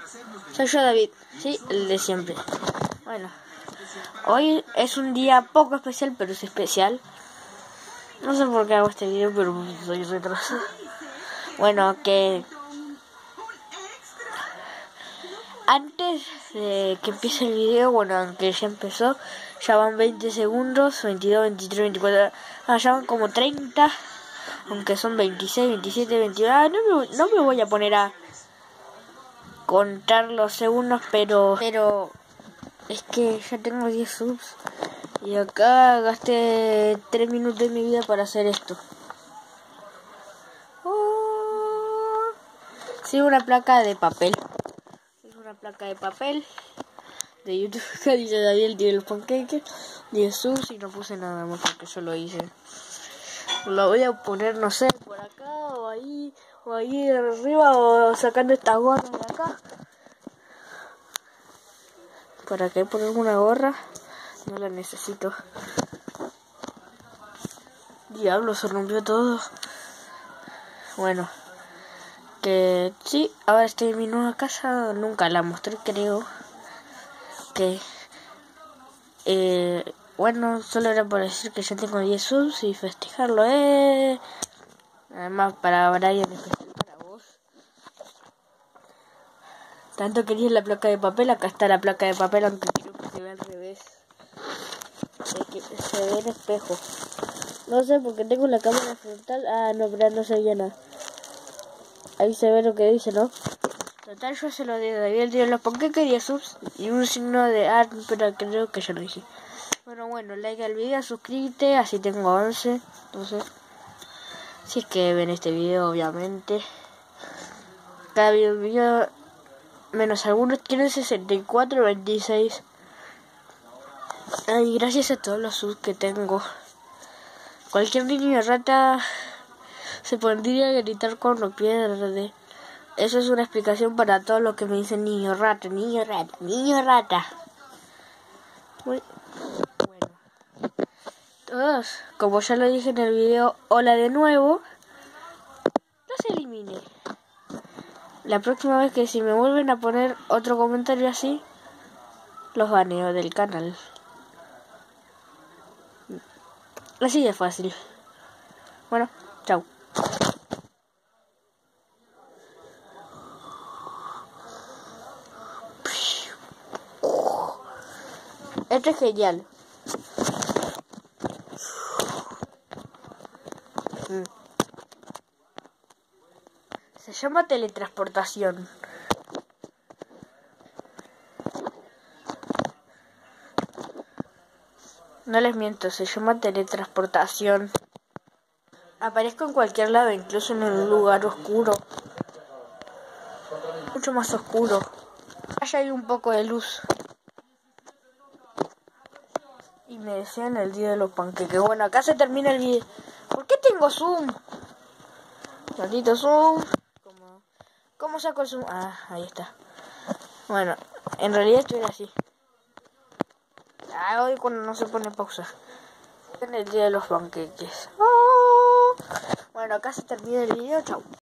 Soy yo, David, sí, el de siempre. Bueno, hoy es un día poco especial, pero es especial. No sé por qué hago este video, pero soy retrasado. Bueno, que antes de que empiece el video, bueno, aunque ya empezó, ya van 20 segundos, 22, 23, 24, ya van como 30, aunque son 26, 27, 29, no me voy a poner a contar los segundos, pero es que ya tengo 10 subs y acá gasté 3 minutos de mi vida para hacer esto. Sí, una placa de papel. Es una placa de papel de YouTube que dice David tiene los pancakes, 10 subs y no puse nada más porque yo lo hice. Lo voy a poner, no sé, por acá o ahí arriba o sacando estas gorras de acá. ¿Para qué poner una gorra? No la necesito. Diablo, se rompió todo. Bueno, que sí, ahora estoy en mi nueva casa. Nunca la mostré, creo. Que bueno, solo era para decir que ya tengo 10 subs y festejarlo, Además, para Brian, especial para vos. Tanto quería la placa de papel, acá está la placa de papel, aunque quiero que se vea al revés. Que se ve en espejo. No sé, porque tengo la cámara frontal. Ah, no, pero no se veía nada. Ahí se ve lo que dice, ¿no? Total, yo se lo di a David, dio los pancakes, 10 subs y un signo de pero creo que ya lo dije. Bueno, like al video, suscríbete, así tengo 11. Entonces, si es que ven este video, obviamente. Cada video menos algunos tienen 64, 26. Ay, gracias a todos los subs que tengo. Cualquier niño rata se pondría a gritar cuando pierde. Eso es una explicación para todos los que me dicen niño rata, niño rata, niño rata. Bueno, todos, como ya lo dije en el video, hola de nuevo. No se elimine. La próxima vez que si me vuelven a poner otro comentario así, los baneo del canal. Así de fácil. Bueno, chao. Esto es genial. Se llama teletransportación. No les miento, se llama teletransportación. Aparezco en cualquier lado, incluso en un lugar oscuro. Mucho más oscuro. Allá hay un poco de luz. Y me decían el día de los panqueques. Bueno, acá se termina el video. ¿Por qué tengo zoom? Maldito zoom. ¿Cómo saco el zoom? Ah, ahí está. Bueno, en realidad esto era así. Hoy cuando no se pone pausa. En el día de los panqueques. Bueno, acá se termina el video. Chau.